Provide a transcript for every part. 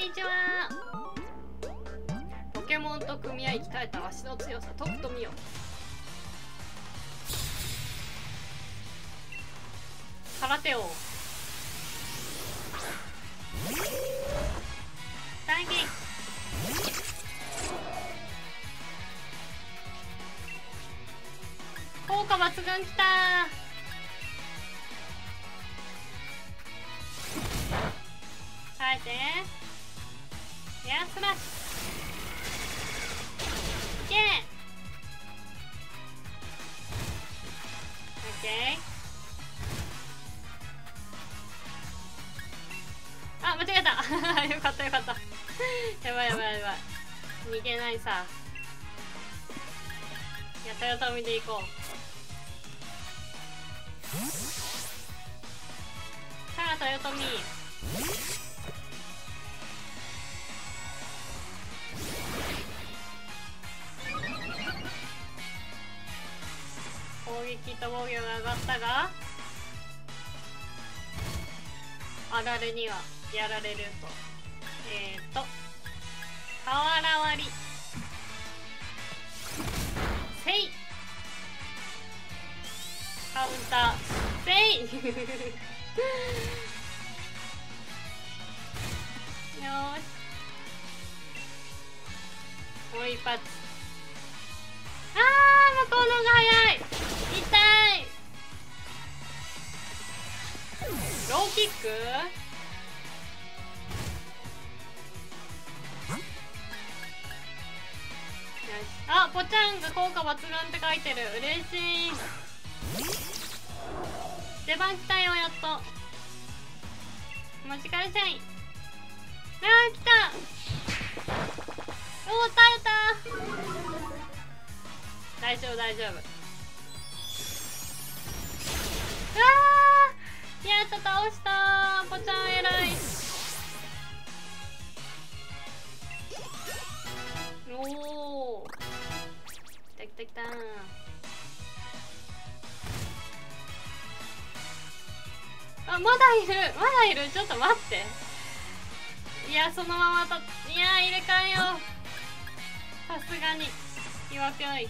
にちは。ポケモンと組み合い鍛えた足の強さとくとみよ。空手王大撃。効果抜群きたー。耐えて。エアスラッシュ。いけー。オッケー。あ、間違えたよかったよかったやばいやばいやばい。逃げないさ。やたやたみでいこう。さあ豊臣。攻撃と防御が上がったが、あられにはやられると。瓦割りせい。カウンターせいよーし、もう一発。あー、向こうの方が早い。痛い。ローキック。あ、ぽちゃんが効果抜群って書いてる。嬉しい。出番来たよ、やっと。マジカルシャイン。あー、来た。おー、耐えた。大丈夫大丈夫。あー、やっと倒したー。ぽちゃん偉い。おお、来た来た来た。あ、まだいるまだいる。ちょっと待って。いや、そのままいや、入れ替えよう。さすがに岩ぴょい。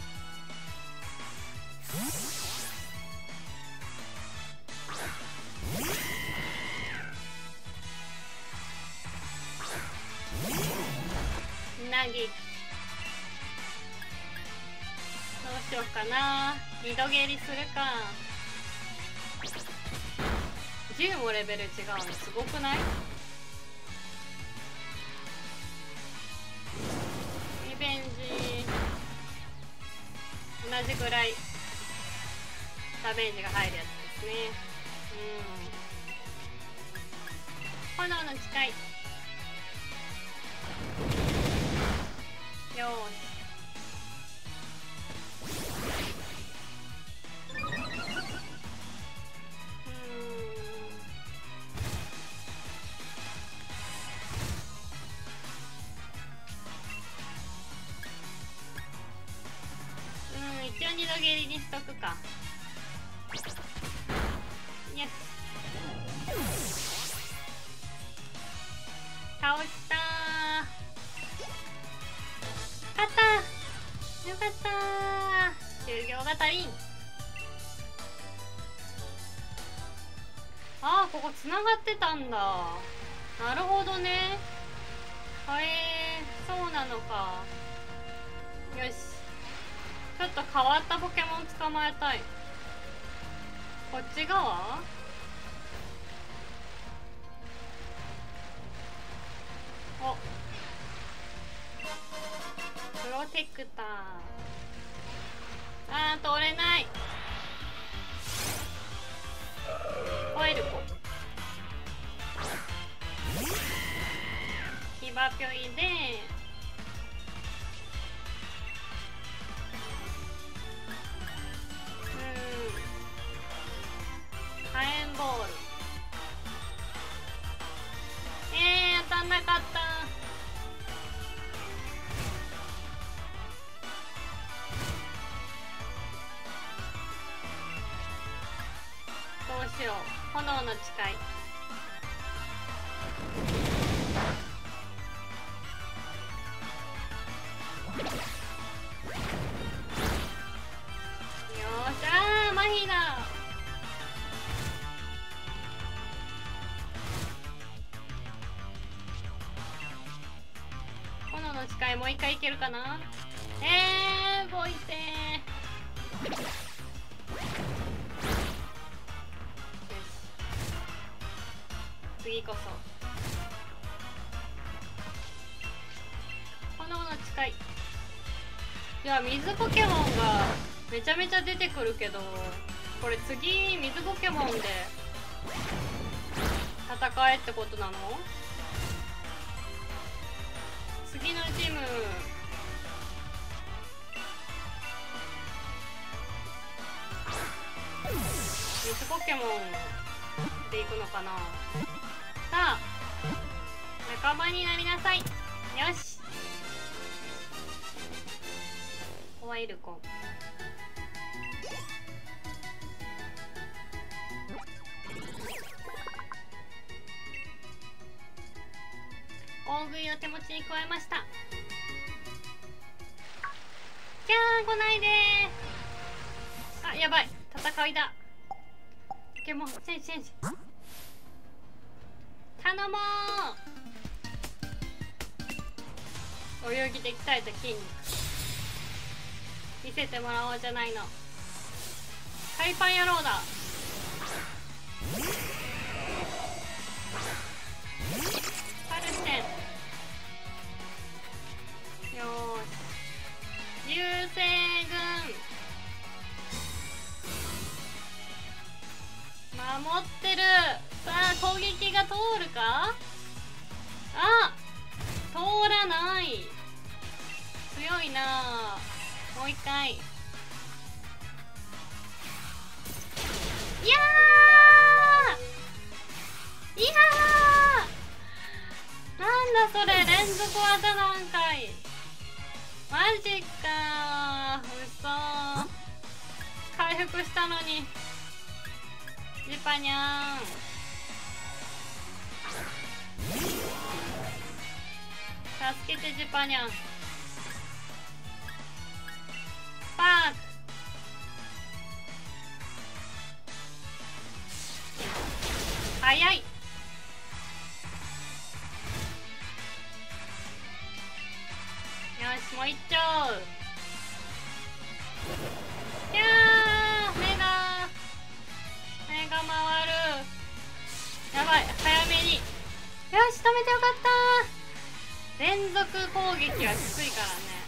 なぎ。どうしようかな。二度蹴りするか。10もレベル違うのすごくない？リベンジ同じぐらいダメージが入るやつですね。炎の誓い。よーし。一応二度蹴りにしとくか。よし、倒したー。勝ったー。よかったー。終了が足りん。あー、ここつながってたんだ。なるほどね。そうなのか。よし、ちょっと変わったポケモン捕まえたい。こっち側？お、プロテクター。あー、通れない。コエルコ。ヒバピョイで火炎ボール。当たんなかった。どうしよう。炎の誓い。 誓いもう一回いけるかな。動いてー。よし、次こそ炎の誓い。いや、水ポケモンがめちゃめちゃ出てくるけど、これ次水ポケモンで戦えってことなの？次のチーム水ポケモンでいくのかな。さあ、仲間になりなさい。よし、ワイルコン。大食いを手持ちに加えました。じゃあ来ないでー。あ、やばい、戦いだ。ポケモンチェンジチェンジ、頼もう。泳ぎで鍛えた筋肉見せてもらおうじゃないの。海パン野郎だ。パルセン。よーし、流星群守ってる。さあ攻撃が通るか。あ、通らない。強いな。もう一回。いやー、いやー、なんだそれ、連続技なんかい。マジかー、嘘。回復したのに。ジパニャン。助けてジパニャン。パーク。早い。よし、もう一丁。いやー、目が回る。やばい、早めに。よし、止めてよかったー。連続攻撃はきついからね。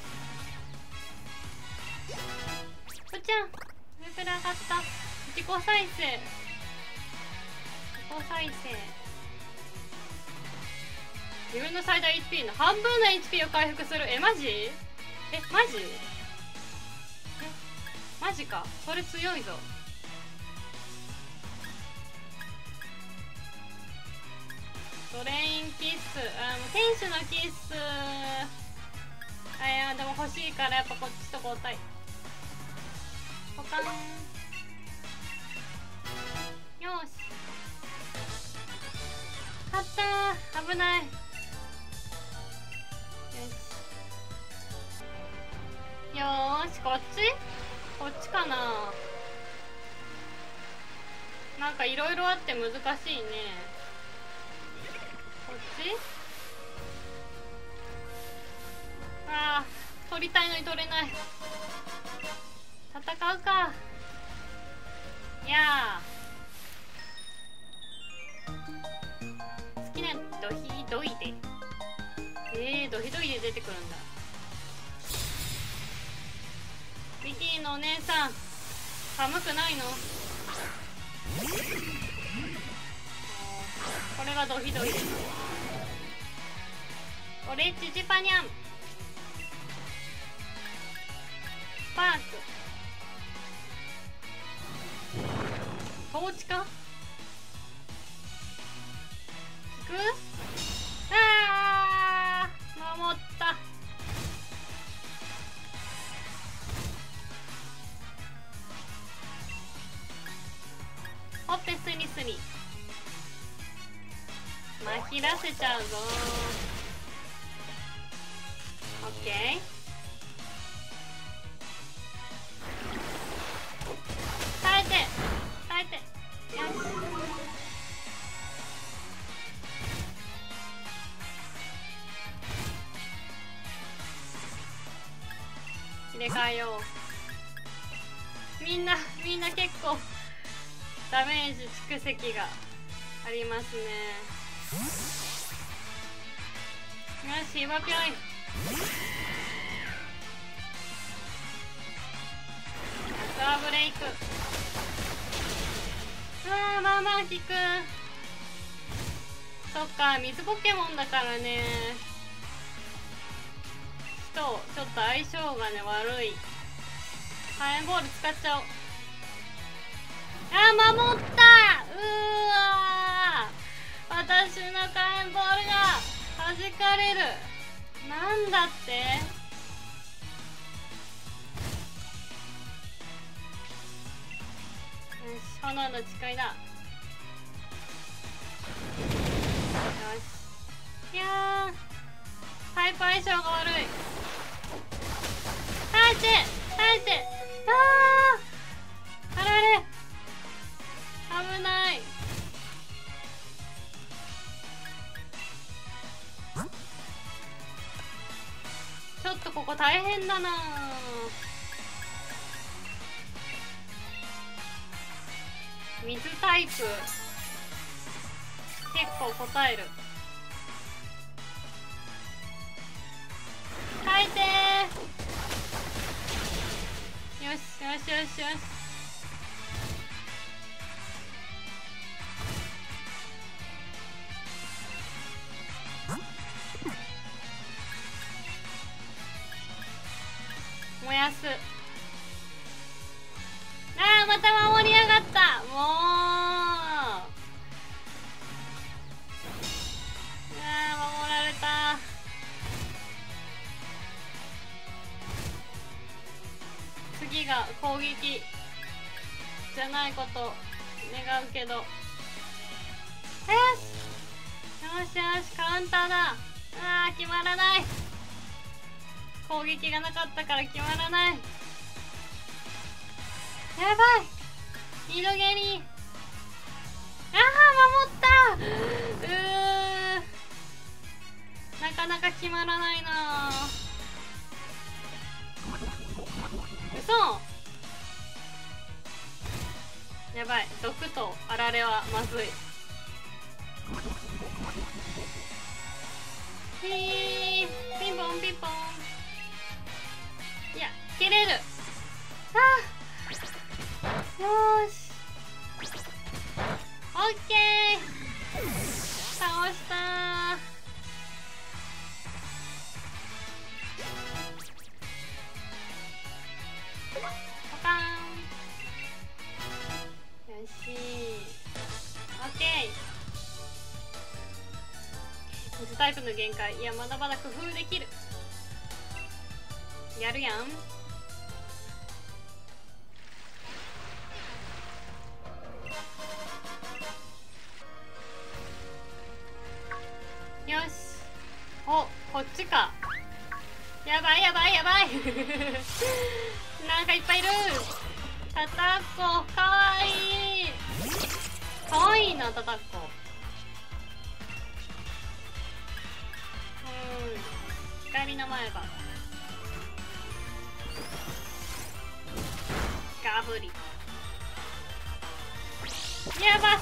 ふーちゃん、レベル上がった。自己再生、自己再生。自分の最大 HP の半分の HP を回復する。マジ？マジ？マジか。それ強いぞ。トレインキッス、天使のキッス。いやでも欲しいからやっぱこっちと交代。ポカン。よし、勝ったー。危ない。よーし、こっちかな。なんかいろいろあって難しいね。こっち。あー、取りたいのに取れない。戦うか。いやー、好きなドヒドイで。ドヒドイで出てくるんだ。ビキーのお姉さん、寒くないの？これがドヒドイです。オレッチジパニャン。スパーク。トーチか？効く？あー、守った。ほっぺスリスリ。まひらせちゃうぞー。オッケー。耐えて耐えて。よし。 入れ替えよう。みんな結構ダメージ蓄積がありますね。よし、今ぴょい。アクアブレイク。まあまあ効く。そっか、水ポケモンだからね。ちょっと相性がね悪い。火炎ボール使っちゃおう。守った。私の火炎ボールが弾かれる。なんだって。よし、炎の誓いだ。よし。いやー、タイプ相性が悪い。耐えてあられ、危ない。ちょっとここ大変だな。水タイプ結構答える。耐えてー。よしよしよしよし。燃やす。また守りやがった。もう守られた。次が攻撃じゃないこと願うけど。よしよし、カウンターだ。決まらない。攻撃がなかったから決まらない。やばい、二度蹴り。守った。なかなか決まらないな。嘘。やばい、毒とあられはまずい。ピンポンピンポン。いや、蹴れる。よーし、オッケー、倒したー。ポカーン。よし、オッケー。水タイプの限界。いや、まだまだ工夫できる。やるやん。よし。お、こっちか。やばいやばいやばい。なんかいっぱいいる。タタコかわいい。かわいいな、タタコ。光の前歯。ガブリ。やばそう。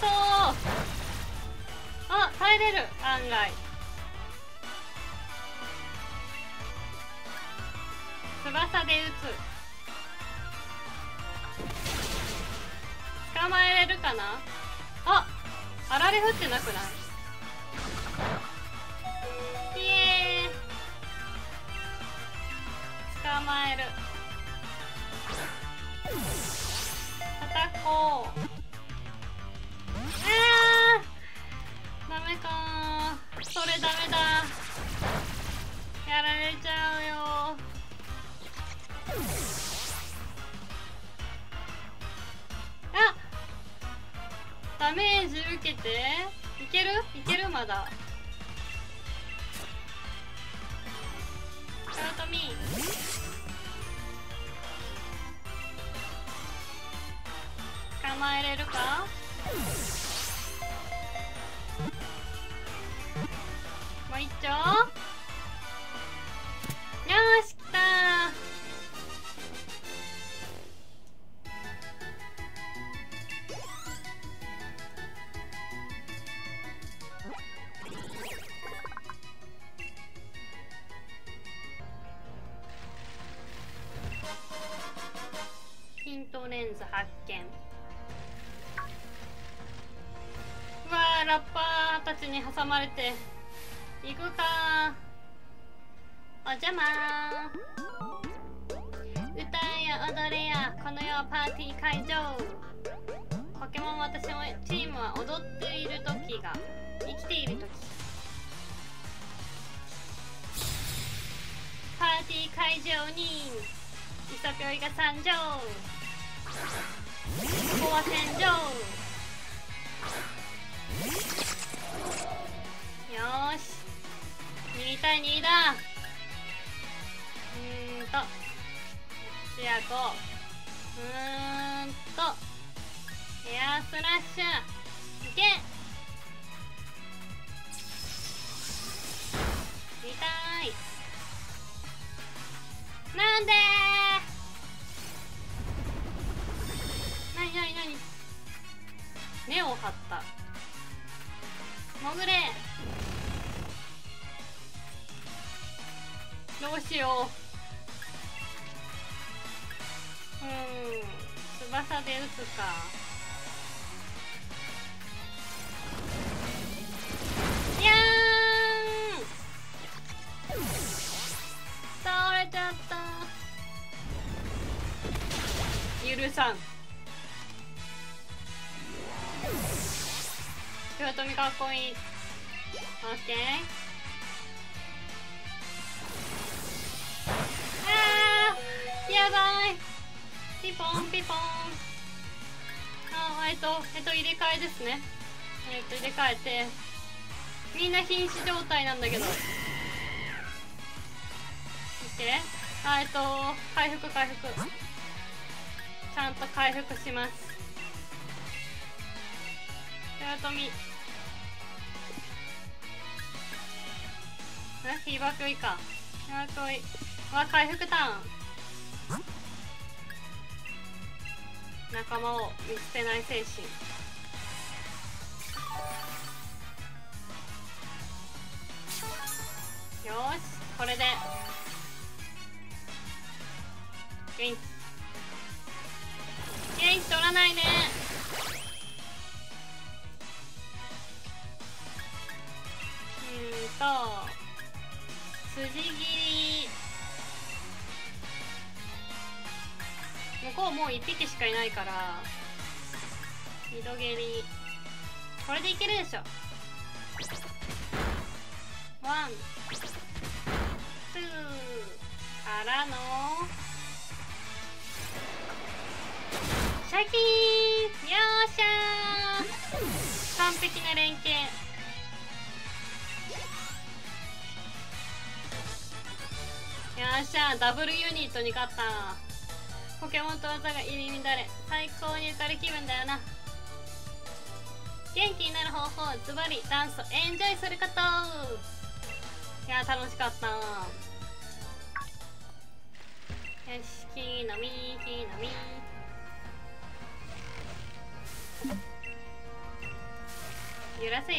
耐えれる、案外。翼で撃つ。捕まえれるかな。あられ降ってなくない？イエーイ。捕まえる。叩こう。ダメかー。それダメだ。やられちゃうよ。ダメージ受けて。いけるいける、まだ。ショートミー。捕まえれるか。もう一丁。よーし、きたー。 レンズ発見。うわー、ラッパーたちに挟まれて行くか。お邪魔ー。歌えや踊れやこの世はパーティー会場。ポケモン私もチームは踊っている時が生きている時。パーティー会場にイソピョイが参上。ここは戦場。よーし、2対2だ。シアコエアスラッシュいけ。痛い。なんでー。なに根を張った。潜れ。どうしよう。翼で撃つか。いやーん、倒れちゃった。許さん。豊臣かっこいい。オッケー。やばい。ピポンピポン。入れ替えですね。入れ替えてみんな瀕死状態なんだけど。オッケー。回復ちゃんと回復します。豊臣フィーバークイか。フィーバークイ回復ターン。仲間を見捨てない精神。よーし、これで元気取らないね。筋切り。向こうもう1匹しかいないから二度蹴り。これでいけるでしょ。ワンツーからのシャキーン。よっしゃー、完璧な連携。よっしゃー、ダブルユニットに勝った。ポケモンと技が入り乱れ最高に浮かれ気分だよな。元気になる方法、ズバリダンスをエンジョイすること。いや楽しかった。よし、木の実揺らせ。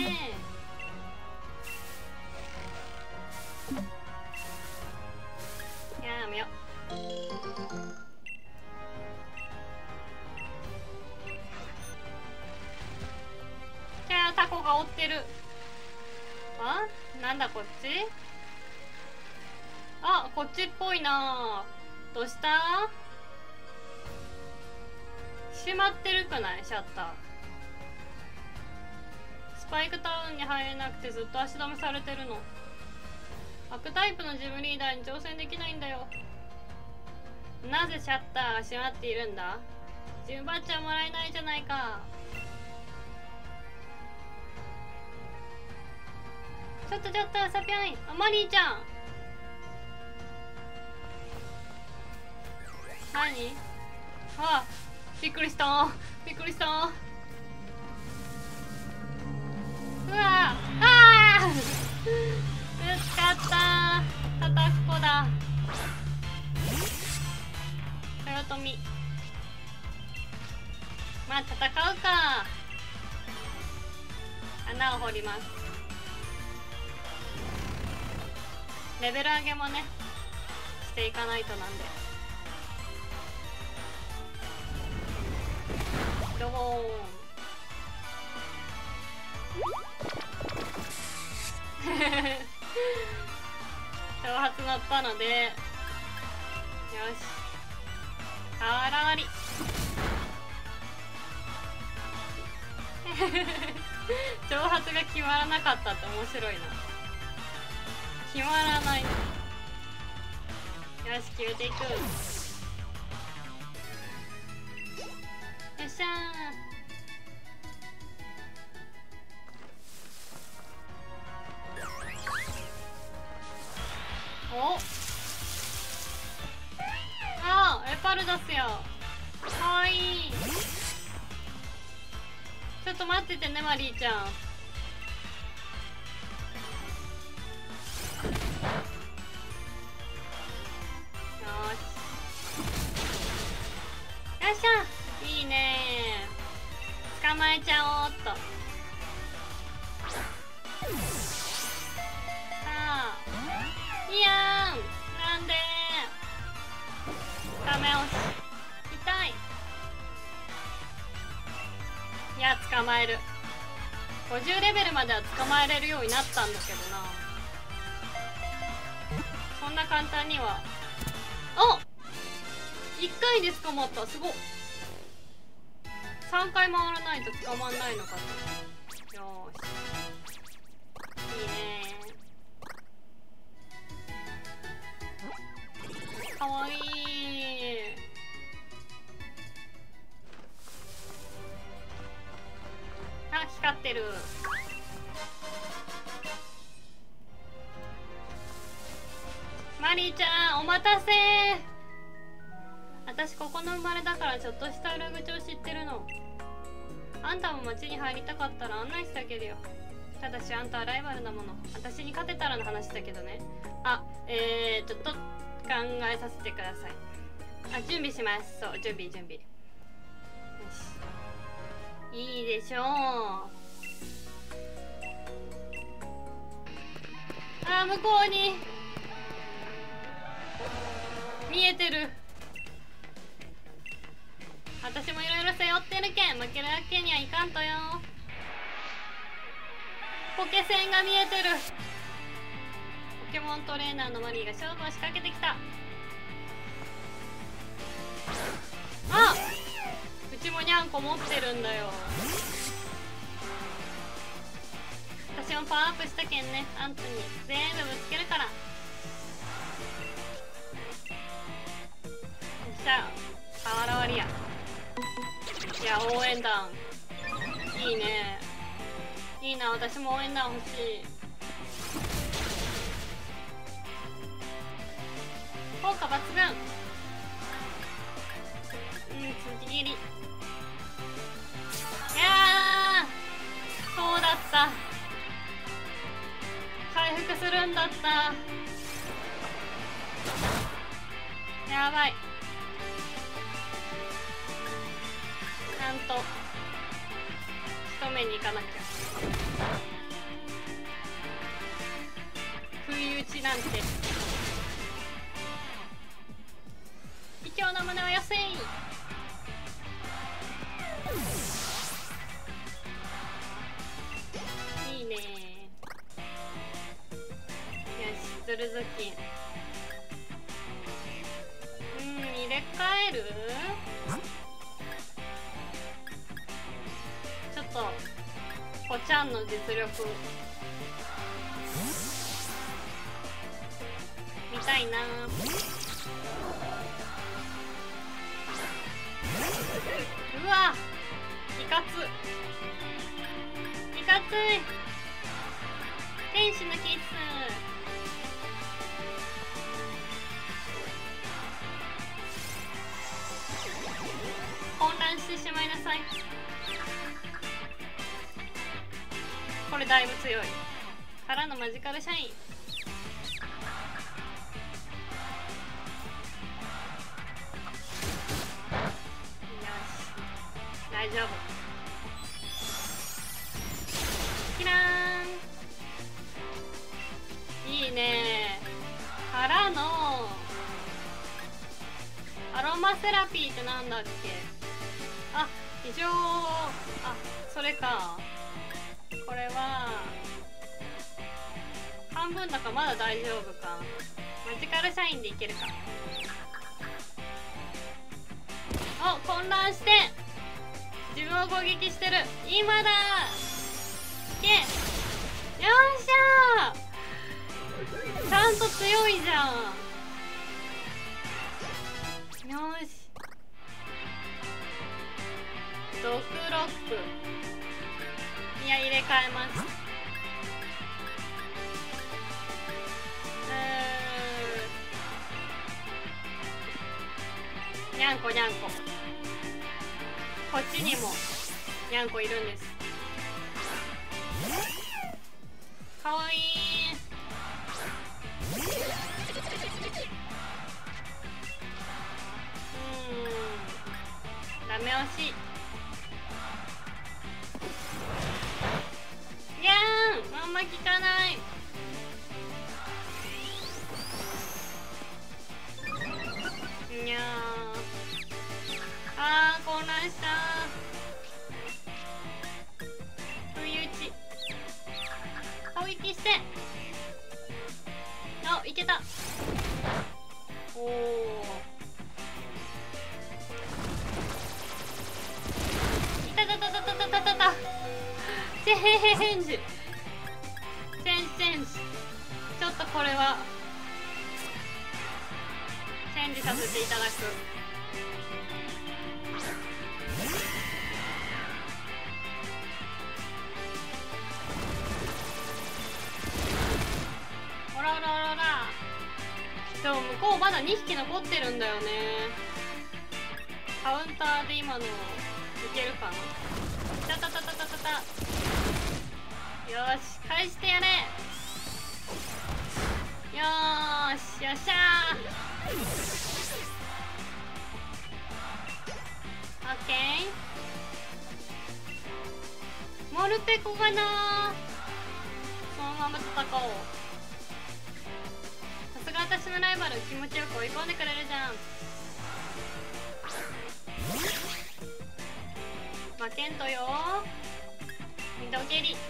やめよ。じゃあタコが追ってる。なんだこっち。こっちっぽいな。どうした。閉まってるくない、シャッター。スパイクタウンに入れなくてずっと足止めされてるの。悪タイプのジムリーダーに挑戦できないんだよ。なぜシャッターが閉まっているんだ。ジムバッジはもらえないじゃないか。ちょっとサピョイン。マリーちゃん何。びっくりした。うわぶつかった。叩く子だ。豊臣戦うか。穴を掘ります。レベル上げもねしていかないとなんで。 挑発乗ったので、よし、瓦割り。挑発が決まらなかったって面白いな。決まらない。よし、決めていく。よっしゃー。お、あー、エパルダスや。かわいい。ちょっと待っててね、マリーちゃん。よし、よっしゃ、いいねー。捕まえちゃおうっと。さあ、いいやん。なんでダメ押し。痛い。いや、捕まえる。50レベルまでは捕まえれるようになったんだけどな。そんな簡単には。あ、1回で捕まった。すごっ。3回回らないと捕まんないのかな。よーし、いいねー。かわいい。あ、光ってる。マリーちゃん、お待たせー。私ここの生まれだからちょっとした裏口を知ってるの。あんたも町に入りたかったら案内してあげるよ。ただしあんたはライバルなもの。私に勝てたらの話だけどね。あ、ちょっと考えさせてください。あ、準備します。そう、準備。よし、いいでしょう。あ、向こうに見えてる。私もいろいろ背負ってるけん負けるわけにはいかんとよ。ポケセンが見えてる。ポケモントレーナーのマリーが勝負を仕掛けてきた。あ、うちもニャンコ持ってるんだよ。私もパワーアップしたけんね。あんたに全部ぶつけるから。よっしゃ、瓦割りや。いや、応援団いいね。いいな、私も応援団欲しい。効果抜群。辻切り。いやー、そうだった。回復するんだった。やばい。ちゃんと一目に行かなきゃ。不意打ちなんて。卑怯な胸は安い。いいね。よし、ズルズキン。入れ替える？ちょっとぽちゃんの実力見たいな。うわ、いかついかつい。天使のキッス。混乱してしまいなさい。これだいぶ強いからのマジカルシャイン。よし、大丈夫。キラーン。いいね。からのアロマセラピーってなんだっけ。あ、 異常、あ、それか。これは半分だからまだ大丈夫か。マジカルシャインでいけるか。お、混乱して自分を攻撃してる。今だ、いけ、よっしゃー、ちゃんと強いじゃん。よし、毒ロック、いや、入れ替えます。にゃんこにゃんこ、こっちにもにゃんこいるんです。かわいい。ダメ押し。いやーん、あんま効かない。にゃー、あー、混乱した。不意打ち、攻撃して、あ、いけた。おお、いたたたたたたたたた。チェンジチェンジチェンジ、ちょっとこれはチェンジさせていただく。おらおらおらおら。でも向こうまだ2匹残ってるんだよね。カウンターで今のいけるかな。たたたたたたた。よし、返してやれ。よーし、よっしゃー。オッケー。モルペコがなー、そのまま戦おう。さすが私のライバル、気持ちよく追い込んでくれるじゃん。負けんとよー。ミド蹴り。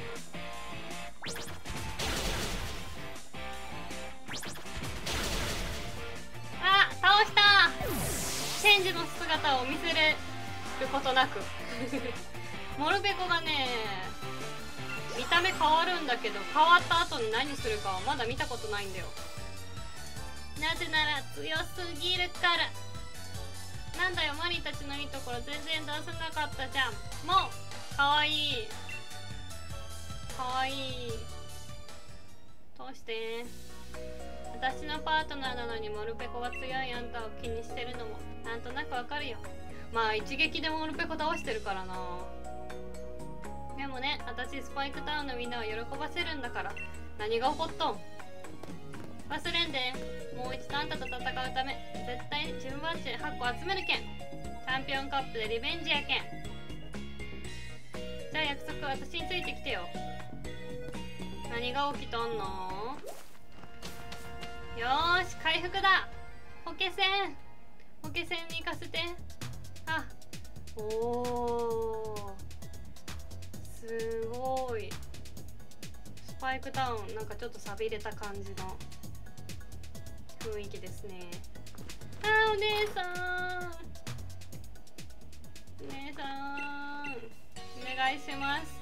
あ、倒したー。チェンジの姿を見せれることなくモルペコがね、見た目変わるんだけど、変わった後に何するかはまだ見たことないんだよ。なぜなら強すぎるから。なんだよ、マリーたちのいいところ全然出せなかったじゃん。もうかわいい、かわいい。どうして？私のパートナーなのにモルペコが強いあんたを気にしてるのもなんとなくわかるよ。まあ一撃でモルペコ倒してるからな。でもね、私スパイクタウンのみんなを喜ばせるんだから。何が起こっとん？忘れんで。もう一度あんたと戦うため絶対にチームバッジ8個集めるけん。チャンピオンカップでリベンジやけん。じゃあ約束、私についてきてよ。何が起きとんの？よーし、回復だ。ポケセン、ポケセンに行かせて。あ、おー、すごい。スパイクタウン、なんかちょっと寂れた感じの雰囲気ですね。あー、お姉さん、お姉さん、お願いします。